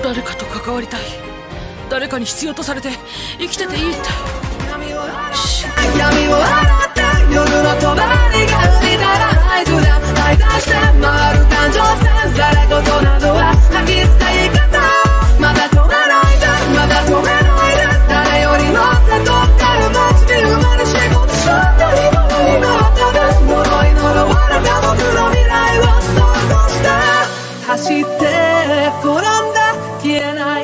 誰かと関わりたい。誰かに必要とされて生きてていいって。 闇を洗って夜の帳が生みたら合図だ。愛出して回る感情線、ざれ言などは吐き捨て言い方。まだ止めないで、まだ止めないで。誰より乗せとって街に生まれ仕事しょったり物になったで。呪い呪われた僕の未来を想像して走って転んだ消えない